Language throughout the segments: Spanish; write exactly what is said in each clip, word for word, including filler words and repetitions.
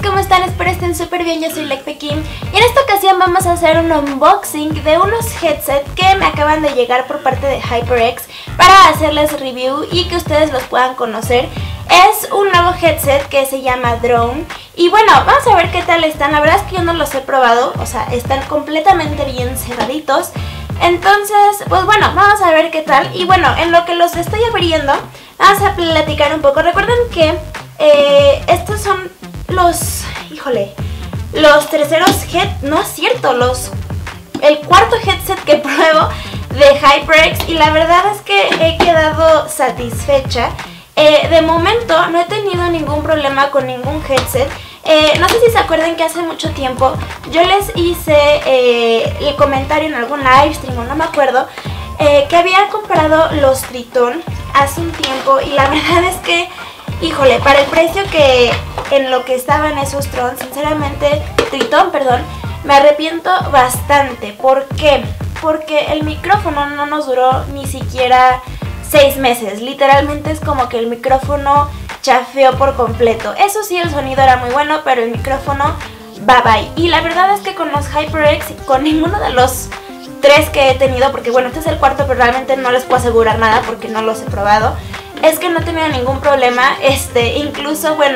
¿cómo están? Espero estén súper bien, yo soy Lecpekin y en esta ocasión vamos a hacer un unboxing de unos headsets que me acaban de llegar por parte de HyperX para hacerles review y que ustedes los puedan conocer. Es un nuevo headset que se llama Drone y bueno, vamos a ver qué tal están. La verdad es que yo no los he probado, o sea, están completamente bien cerraditos. Entonces, pues bueno, vamos a ver qué tal. Y bueno, en lo que los estoy abriendo, vamos a platicar un poco. Recuerden que eh, estos son los, híjole, los terceros head, no es cierto, los, el cuarto headset que pruebo de HyperX y la verdad es que he quedado satisfecha. Eh, de momento no he tenido ningún problema con ningún headset. Eh, no sé si se acuerdan que hace mucho tiempo yo les hice eh, el comentario en algún live stream o no me acuerdo, eh, que había comprado los Triton hace un tiempo y la verdad es que, híjole, para el precio que en lo que estaban esos Tron, sinceramente, Triton, perdón, me arrepiento bastante. ¿Por qué? Porque el micrófono no nos duró ni siquiera seis meses, literalmente es como que el micrófono chafeó por completo. Eso sí, el sonido era muy bueno, pero el micrófono bye bye. Y la verdad es que con los HyperX, con ninguno de los tres que he tenido, porque bueno, este es el cuarto, pero realmente no les puedo asegurar nada porque no los he probado, es que no he tenido ningún problema. Este, incluso, bueno,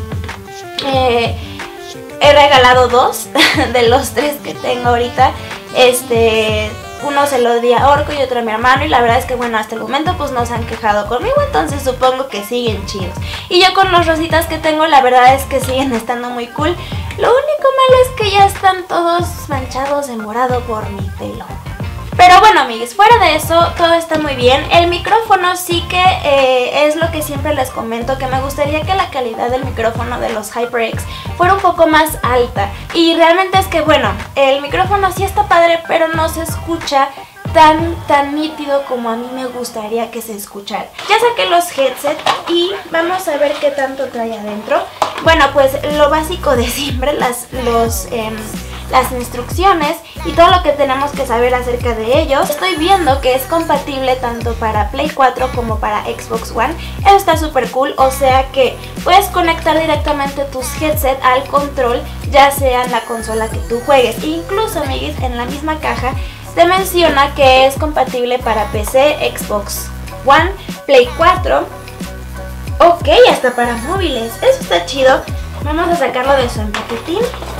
eh, he regalado dos de los tres que tengo ahorita. Este... Uno se lo di a Orco y otro a mi hermano y la verdad es que bueno, hasta el momento pues no se han quejado conmigo, entonces supongo que siguen chidos. Y yo con los rositas que tengo la verdad es que siguen estando muy cool. Lo único malo es que ya están todos manchados de morado por mi pelo. Pero bueno, amigues, fuera de eso todo está muy bien. El micrófono sí que eh, es lo que siempre les comento, que me gustaría que la calidad del micrófono de los HyperX fuera un poco más alta. Y realmente es que bueno, el micrófono sí está padre, pero no se escucha tan, tan nítido como a mí me gustaría que se escuchara. Ya saqué los headsets y vamos a ver qué tanto trae adentro. Bueno, pues lo básico de siempre, las, los... Eh, las instrucciones y todo lo que tenemos que saber acerca de ellos. Estoy viendo que es compatible tanto para Play cuatro como para Xbox One. Eso está súper cool, o sea que puedes conectar directamente tus headset al control, ya sea en la consola que tú juegues. E incluso, amiguis, en la misma caja te menciona que es compatible para P C, Xbox One, Play cuatro, ok, hasta para móviles. Eso está chido. Vamos a sacarlo de su empaquetín.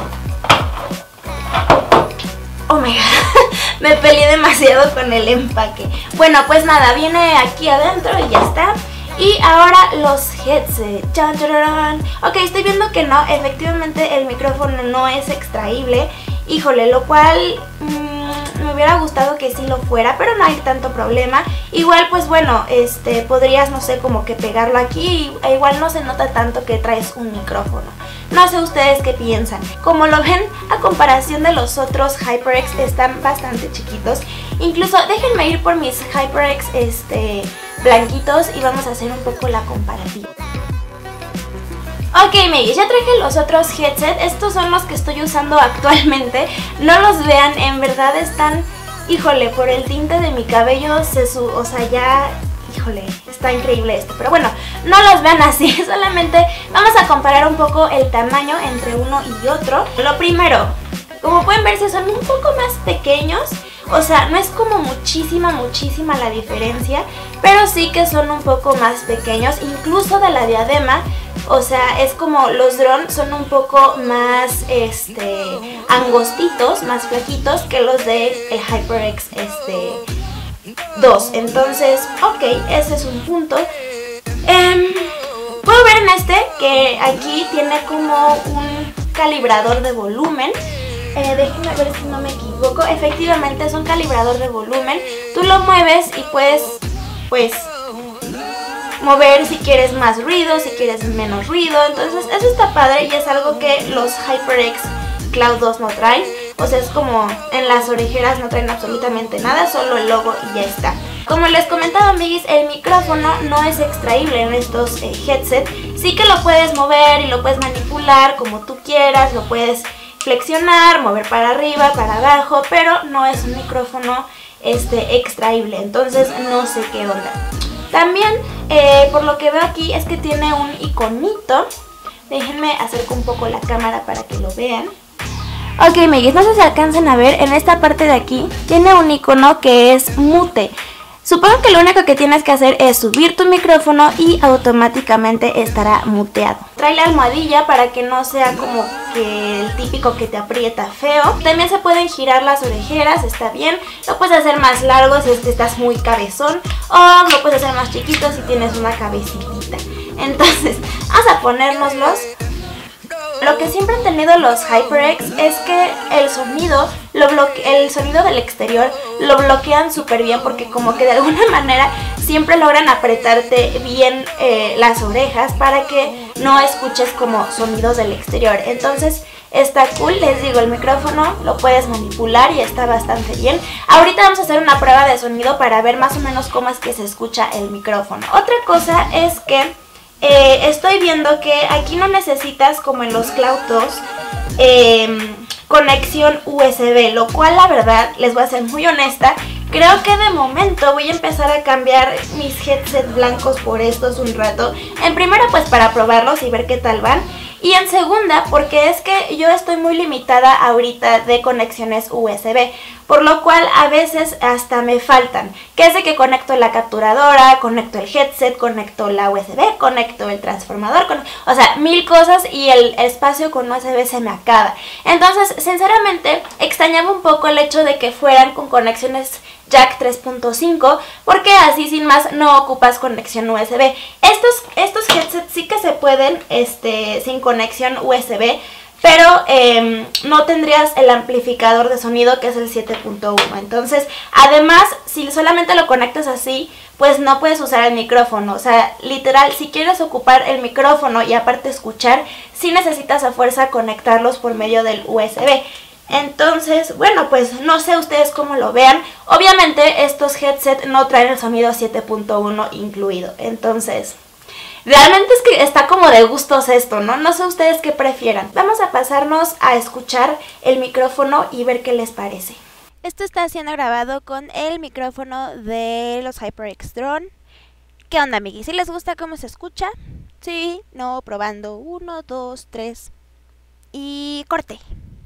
Oh my god, me peleé demasiado con el empaque. Bueno, pues nada, viene aquí adentro y ya está. Y ahora los headsets. ¡Chan, chararán! Ok, estoy viendo que no, efectivamente el micrófono no es extraíble. Híjole, lo cual mmm, me hubiera gustado que sí lo fuera, pero no hay tanto problema. Igual pues bueno, este podrías, no sé, como que pegarlo aquí e igual no se nota tanto que traes un micrófono. No sé ustedes qué piensan. Como lo ven, a comparación de los otros HyperX están bastante chiquitos. Incluso déjenme ir por mis HyperX este, blanquitos y vamos a hacer un poco la comparativa. Ok, amigues, ya traje los otros headsets. Estos son los que estoy usando actualmente. No los vean, en verdad están... Híjole, por el tinte de mi cabello se su... O sea, ya... Híjole, está increíble esto. Pero bueno, no los vean así. Solamente vamos a comparar un poco el tamaño entre uno y otro. Lo primero, como pueden ver, si son un poco más pequeños. O sea, no es como muchísima, muchísima la diferencia, pero sí que son un poco más pequeños, incluso de la diadema. O sea, es como los drones son un poco más este, angostitos, más flaquitos que los de el HyperX este, dos. Entonces, ok, ese es un punto. Eh, puedo ver en este que aquí tiene como un calibrador de volumen. Eh, déjenme ver si no me equivoco. Efectivamente es un calibrador de volumen. Tú lo mueves y puedes, pues, mover si quieres más ruido, si quieres menos ruido. Entonces eso está padre y es algo que los HyperX Cloud dos no traen. O sea, es como en las orejeras no traen absolutamente nada, solo el logo y ya está. Como les comentaba, amiguis, el micrófono no es extraíble en estos eh, headsets. Sí que lo puedes mover y lo puedes manipular como tú quieras, lo puedes flexionar, mover para arriba, para abajo, pero no es un micrófono este, extraíble, entonces no sé qué onda. También, eh, por lo que veo aquí, es que tiene un iconito Déjenme acerco un poco la cámara para que lo vean. Ok, amiguis, no sé si alcancen a ver, en esta parte de aquí tiene un icono que es mute. Supongo que lo único que tienes que hacer es subir tu micrófono y automáticamente estará muteado. Trae la almohadilla para que no sea como que el típico que te aprieta feo. También se pueden girar las orejeras, está bien. Lo puedes hacer más largo si es que estás muy cabezón, o lo puedes hacer más chiquito si tienes una cabecita. Entonces, vamos a ponérnoslos. Lo que siempre han tenido los HyperX es que el sonido, lo el sonido del exterior lo bloquean súper bien, porque como que de alguna manera siempre logran apretarte bien eh, las orejas para que no escuches como sonidos del exterior. Entonces está cool, les digo, el micrófono lo puedes manipular y está bastante bien. Ahorita vamos a hacer una prueba de sonido para ver más o menos cómo es que se escucha el micrófono. Otra cosa es que Eh, estoy viendo que aquí no necesitas, como en los Cloud dos, eh, conexión U S B, lo cual la verdad, les voy a ser muy honesta, creo que de momento voy a empezar a cambiar mis headsets blancos por estos un rato. En primera, pues para probarlos y ver qué tal van. Y en segunda, porque es que yo estoy muy limitada ahorita de conexiones U S B, por lo cual a veces hasta me faltan. Que es de que conecto la capturadora, conecto el headset, conecto la U S B, conecto el transformador, con... o sea, mil cosas, y el espacio con U S B se me acaba. Entonces, sinceramente, extrañaba un poco el hecho de que fueran con conexiones jack tres punto cinco, porque así sin más no ocupas conexión U S B. Estos, estos headsets sí que se pueden este, sin conexión U S B, pero eh, no tendrías el amplificador de sonido, que es el siete punto uno. Entonces, además, si solamente lo conectas así, pues no puedes usar el micrófono. O sea, literal, si quieres ocupar el micrófono y aparte escuchar, sí necesitas a fuerza conectarlos por medio del U S B. Entonces, bueno, pues no sé ustedes cómo lo vean. Obviamente estos headsets no traen el sonido siete punto uno incluido. Entonces, realmente es que está como de gustos esto, ¿no? No sé ustedes qué prefieran. Vamos a pasarnos a escuchar el micrófono y ver qué les parece. Esto está siendo grabado con el micrófono de los HyperX Drone. ¿Qué onda, amiguis? ¿Sí les gusta cómo se escucha? Sí, no, probando. Uno, dos, tres. Y corte.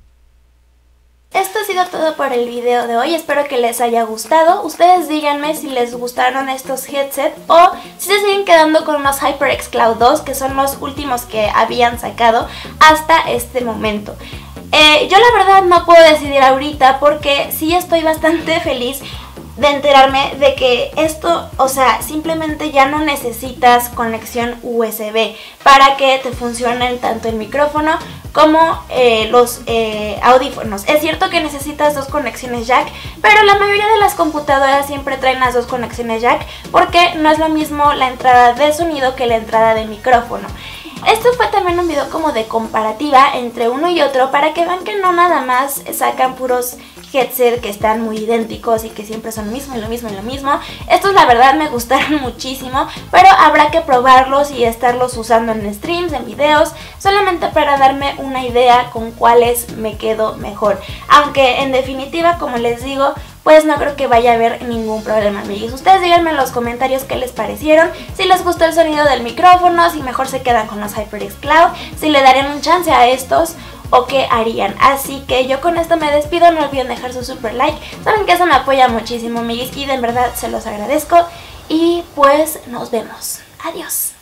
Esto ha sido todo por el video de hoy, espero que les haya gustado. Ustedes díganme si les gustaron estos headsets o si se siguen quedando con unos HyperX Cloud dos, que son los últimos que habían sacado hasta este momento. Eh, yo la verdad no puedo decidir ahorita, porque sí estoy bastante feliz de enterarme de que esto, o sea, simplemente ya no necesitas conexión U S B para que te funcionen tanto el micrófono como eh, los eh, audífonos. Es cierto que necesitas dos conexiones jack, pero la mayoría de las computadoras siempre traen las dos conexiones jack, porque no es lo mismo la entrada de sonido que la entrada de micrófono. Esto fue también un video como de comparativa entre uno y otro, para que vean que no nada más sacan puros headset que están muy idénticos y que siempre son lo mismo y lo mismo y lo mismo. Estos la verdad me gustaron muchísimo, pero habrá que probarlos y estarlos usando en streams, en videos, solamente para darme una idea con cuáles me quedo mejor. Aunque en definitiva, como les digo, pues no creo que vaya a haber ningún problema, amigos. Ustedes díganme en los comentarios qué les parecieron, si les gustó el sonido del micrófono, si mejor se quedan con los HyperX Cloud, si le darían un chance a estos o qué harían. Así que yo con esto me despido, no olviden dejar su super like, saben que eso me apoya muchísimo, amigos, y de verdad se los agradezco. Y pues nos vemos, adiós.